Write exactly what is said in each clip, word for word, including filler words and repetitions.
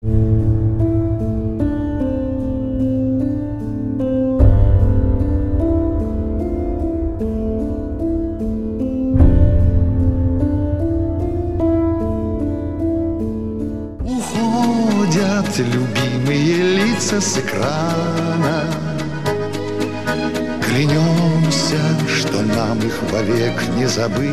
Уходят любимые лица с экрана. Клянемся, что нам их вовек не забыть.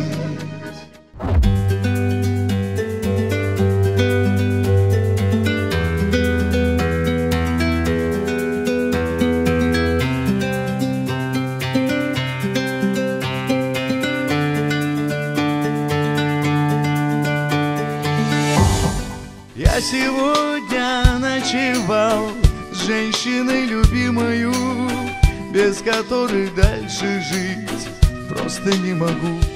Я сегодня ночевал с женщиной любимою, без которой дальше жить просто не могу.